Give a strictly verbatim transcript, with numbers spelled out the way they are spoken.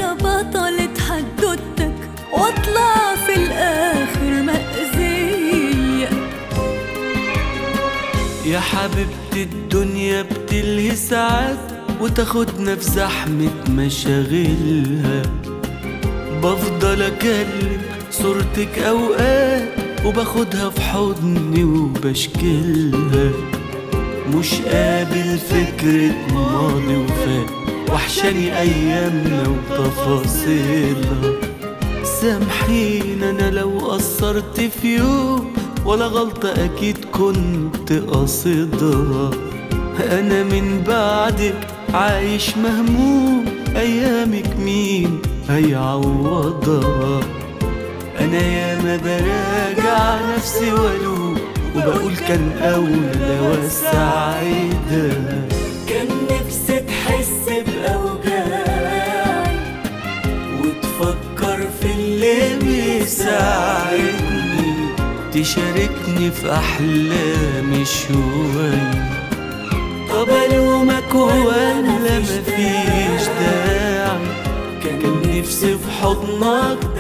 ابقى بطلة حدوتك واطلع في الاخر مأذية. يا حبيبتي الدنيا بتلهي ساعات وتاخدنا في زحمة مشاغلها، بفضل اكلم صورتك اوقات وباخدها في حضني وبشكلها، مش قابل فكرة ماضي وفات، وحشاني ايامنا وتفاصيلها. سامحيني انا لو قصرت في يوم، ولا غلطة اكيد كنت قاصدها، انا من بعدك عايش مهموم، ايامك مين هيعوضها؟ انا ياما براجع نفسي والوم وبقول كان اولى واساعدها. كان نفسي تحس بأوجاعي وتفكر في اللي بيساعدني، تشاركني في احلامي شوية. طب الومك ولا مفيش داعي، كان نفسي في حضنك